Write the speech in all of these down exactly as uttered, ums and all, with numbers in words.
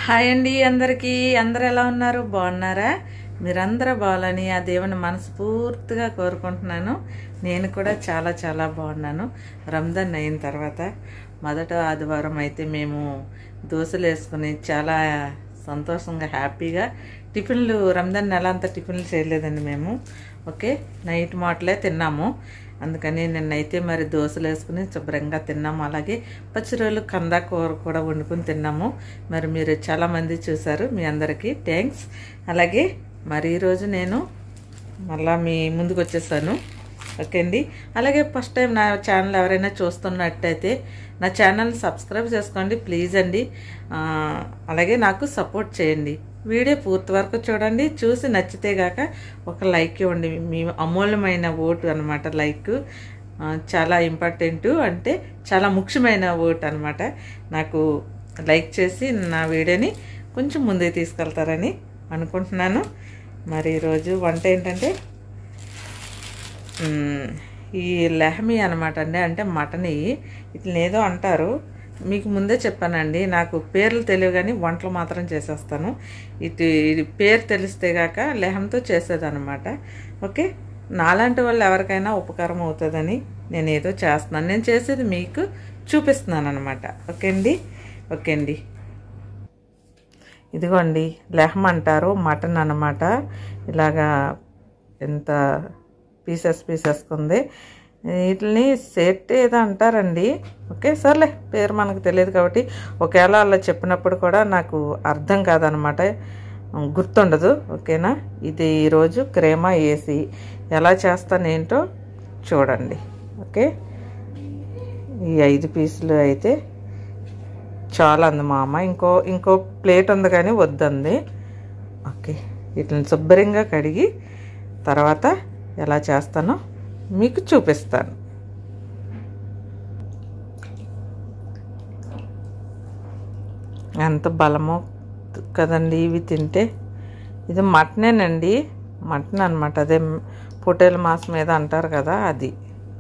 Hi అండి అందరికీ. అందరు ఎలా ఉన్నారు? బాగున్నారా? మీరందరూ బాగాలని ఆ దేవుని మనస్ఫూర్తిగా కోరుకుంటున్నాను. నేను కూడా చాలా చాలా బాగున్నాను. రంజాన్ అయిన తర్వాత మొదట ఆదివారం అయితే మేము దోశలు వేసుకుని చాలా సంతోషంగా హ్యాపీగా టిఫిన్లు రంజాన్ నెల అంతా టిఫిన్లు చేయలేదండి మేము. ఓకే, నైట్ మాటలే తిన్నాము. అందుకని నిన్నైతే మరి దోశలు వేసుకుని శుభ్రంగా తిన్నాము. అలాగే పచ్చిరోలు కందా కూర కూడా వండుకుని తిన్నాము. మరి మీరు చాలామంది చూశారు, మీ అందరికీ థ్యాంక్స్. అలాగే మరి ఈరోజు నేను మళ్ళా మీ ముందుకు వచ్చేసాను. ఓకే అండి. అలాగే ఫస్ట్ టైం నా ఛానల్ ఎవరైనా చూస్తున్నట్టయితే నా ఛానల్ సబ్స్క్రైబ్ చేసుకోండి ప్లీజ్ అండి. అలాగే నాకు సపోర్ట్ చేయండి. వీడియో పూర్తి వరకు చూడండి. చూసి నచ్చితే గాక ఒక లైక్ ఇవ్వండి. మీ అమూల్యమైన ఓటు అనమాట. లైక్ చాలా ఇంపార్టెంట్, అంటే చాలా ముఖ్యమైన ఓటు అనమాట. నాకు లైక్ చేసి నా వీడియోని కొంచెం ముందుకు తీసుకెళ్తారని అనుకుంటున్నాను. మరి ఈరోజు వంట ఏంటంటే ఈ లెహమీ అనమాట అండి, అంటే మటన్. ఇట్లా ఏదో అంటారు, మీకు ముందే చెప్పానండి. నాకు పేర్లు తెలియదు కానీ వంటలు మాత్రం చేసేస్తాను. ఇటు ఇది పేరు తెలిస్తే గాక లెహంతో చేసేదన్నమాట. ఓకే, నాలాంటి వాళ్ళు ఎవరికైనా ఉపకారం అవుతుందని నేను ఏదో చేస్తున్నాను. నేను చేసేది మీకు చూపిస్తున్నాను అనమాట. ఓకే అండి. ఓకే అండి. ఇదిగోండి లెహం అంటారు, మటన్ అన్నమాట. ఇలాగా ఎంత పీసెస్ పీసెస్ ఉంది. వీటిని సెట్ ఏదో అంటారండి. ఓకే, సర్లే, పేరు మనకు తెలియదు కాబట్టి ఒకవేళ అలా చెప్పినప్పుడు కూడా నాకు అర్థం కాదనమాట, గుర్తుండదు. ఓకేనా. ఇది ఈరోజు క్రేమా వేసి ఎలా చేస్తానేంటో చూడండి. ఓకే, ఈ ఐదు పీసులు అయితే చాలా అంది మా అమ్మ. ఇంకో ఇంకో ప్లేట్ ఉంది కానీ వద్దంది. ఓకే, వీటిని శుభ్రంగా కడిగి తర్వాత ఎలా చేస్తానో మీకు చూపిస్తాను. ఎంత బలమో కదండి ఇవి తింటే. ఇది మటనేనండి, మటన్ అనమాట. అదే పొట్టేల మాంసం మీద అంటారు కదా, అది.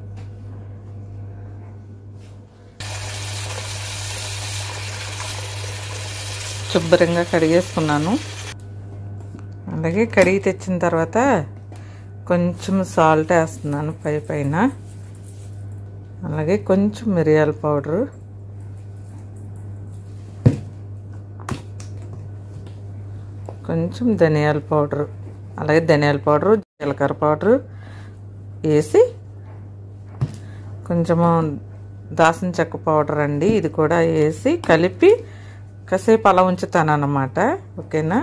శుభ్రంగా కడిగేసుకున్నాను. అలాగే కడిగి తెచ్చిన తర్వాత కొంచెం సాల్ట్ వేస్తున్నాను పై పైన. అలాగే కొంచెం మిరియాల పౌడరు, కొంచెం ధనియాల పౌడరు, అలాగే ధనియాల పౌడరు, జీలకర్ర పౌడరు వేసి కొంచెము దాల్చిన చెక్క పౌడర్ అండి, ఇది కూడా వేసి కలిపి కాసేపు అలా ఉంచుతాను అన్నమాట. ఓకేనా.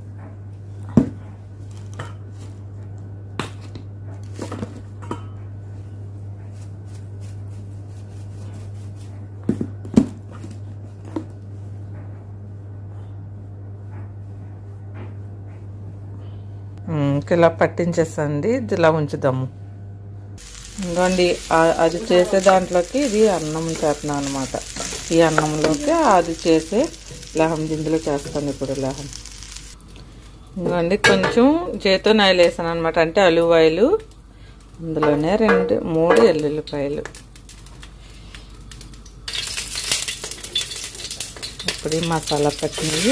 ఇలా పట్టించేసండి, ఇది ఇలా ఉంచుదాము. ఇంకోండి అది చేసే దాంట్లోకి ఇది అన్నం చేస్తున్నాను అనమాట. ఈ అన్నంలోకి అది చేసే లెహం దిందులో చేస్తాను ఇప్పుడు లెహం. ఇంకోండి కొంచెం జైతూన్ ఆయిల్ వేసాను అనమాట, అంటే అలివ్ ఆయిల్. అందులోనే రెండు మూడు ఎల్లుల్లిపాయలు. ఇప్పుడు మసాలా పట్టినవి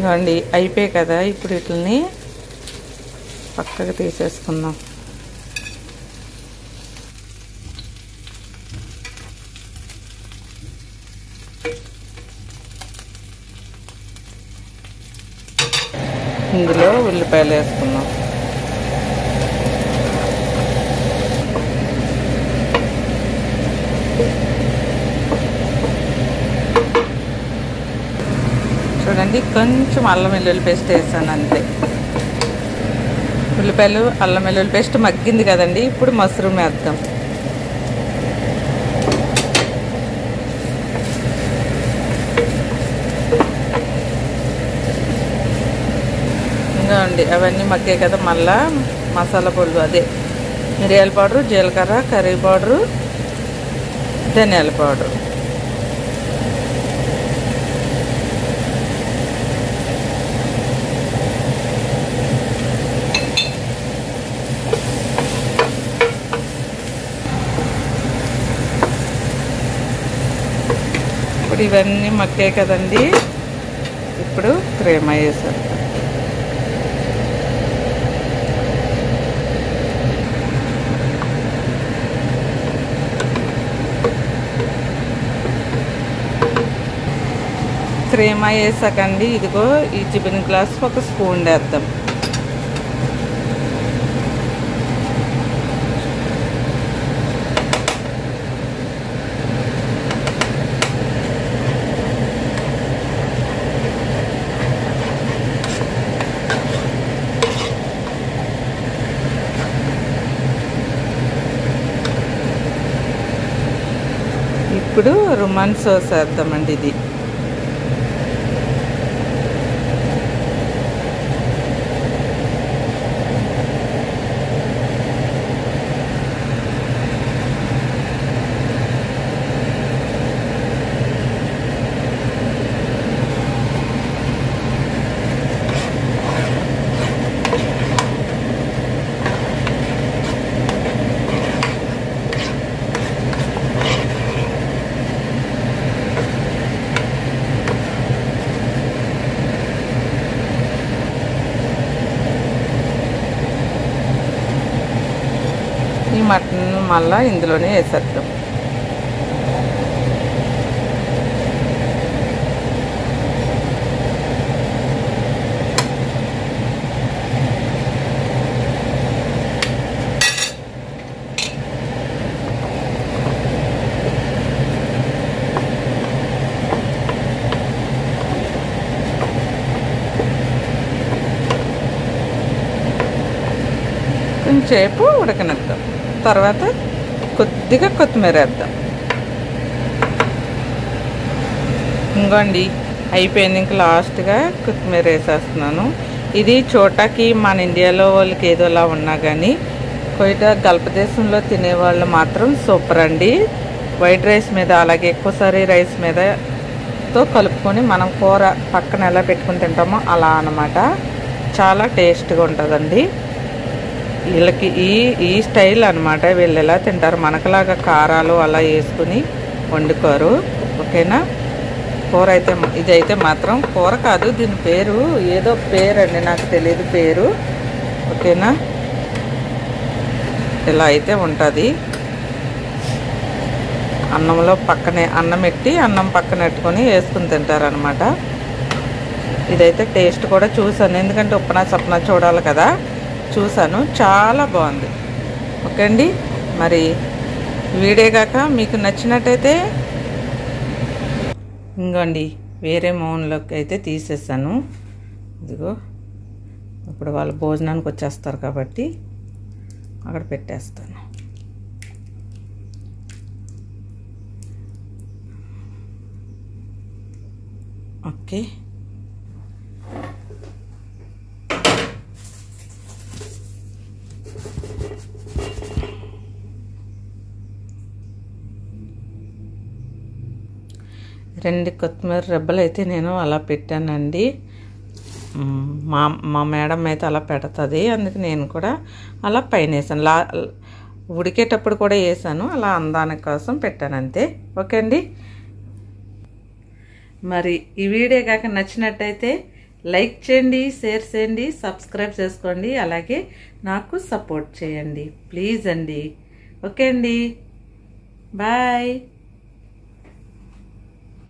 ఇంకోండి అయిపోయాయి కదా, ఇప్పుడు వీటిని పక్కకు తీసేసుకుందాం. ఇందులో ఉల్లిపాయలు వేసుకుందాం. చూడండి, కొంచెం అల్లం వెల్లుల్లి పేస్ట్ వేసాను అంతే. ఉల్లిపాయలు అల్లం వెల్లుల్లి పేస్ట్ మగ్గింది కదండి, ఇప్పుడు మష్రూమ్ వేద్దాం. ఇంకా అండి అవన్నీ మగ్గాయి కదా, మళ్ళా మసాలా పొడులు అదే మిరియాల పౌడరు, జీలకర్ర, కర్రీ పౌడరు, ధనియాల పౌడరు. ఇప్పుడు ఇవన్నీ మగ్గాయి కదండి, ఇప్పుడు క్రీమ్ వేసాను. క్రీమ్ వేసాకండి ఇదిగో ఈ చికెన్ గ్లాస్ ఒక స్పూన్ వేద్దాం. ఇప్పుడు రుమాన్ సాస్ వేద్దామండి. ఇది ఈ మటన్ మళ్ళీ ఇందులోనే వేసేద్దాం. కొంచెంసేపు ఉడకనిద్దాం. తర్వాత కొద్దిగా కొత్తిమీర వేద్దాం. ఇంకోండి అయిపోయింది, ఇంక లాస్ట్గా కొత్తిమీర వేసేస్తున్నాను. ఇది చూడటానికి మన ఇండియాలో వాళ్ళకి ఏదోలా ఉన్నా కానీ కొయిట గల్ఫ్ దేశంలో తినేవాళ్ళు మాత్రం సూపర్ అండి. వైట్ రైస్ మీద అలాగే ఎక్కువసారి రైస్ మీదతో కలుపుకొని మనం కూర పక్కన ఎలా పెట్టుకుని తింటామో అలా అన్నమాట. చాలా టేస్ట్గా ఉంటుందండి. వీళ్ళకి ఈ ఈ స్టైల్ అనమాట, వీళ్ళు ఎలా తింటారు. మనకులాగా కారాలు అలా వేసుకుని వండుకోరు. ఓకేనా, కూర అయితే ఇదైతే మాత్రం కూర కాదు, దీని పేరు ఏదో పేరు అండి, నాకు తెలియదు పేరు. ఓకేనా, ఇలా అయితే ఉంటుంది. అన్నంలో పక్కనే అన్నం పెట్టి అన్నం పక్కన పెట్టుకొని వేసుకుని తింటారనమాట. ఇదైతే టేస్ట్ కూడా చూసాను, ఎందుకంటే ఉప్పనా సప్పనా చూడాలి కదా, చూసాను. చాలా బాగుంది. ఓకే అండి, మరి వీడియో కాక మీకు నచ్చినట్టయితే ఇంకోండి వేరే మౌన్లోకి అయితే తీసేసాను. ఇదిగో ఇప్పుడు వాళ్ళు భోజనానికి వచ్చేస్తారు కాబట్టి అక్కడ పెట్టేస్తాను. ఓకే, రెండు కొత్తిమీర రెబ్బలు అయితే నేను అలా పెట్టానండి. మా మా మేడం అయితే అలా పెడుతుంది, అందుకు నేను కూడా అలా పైన వేసాను. లా ఉడికేటప్పుడు కూడా వేసాను, అలా అందానికి కోసం పెట్టాను అంతే. ఓకే అండి, మరి ఈ వీడియో కాక నచ్చినట్టయితే లైక్ చేయండి, షేర్ చేయండి, సబ్స్క్రైబ్ చేసుకోండి, అలాగే నాకు సపోర్ట్ చేయండి ప్లీజ్ అండి. ఓకే అండి, బాయ్.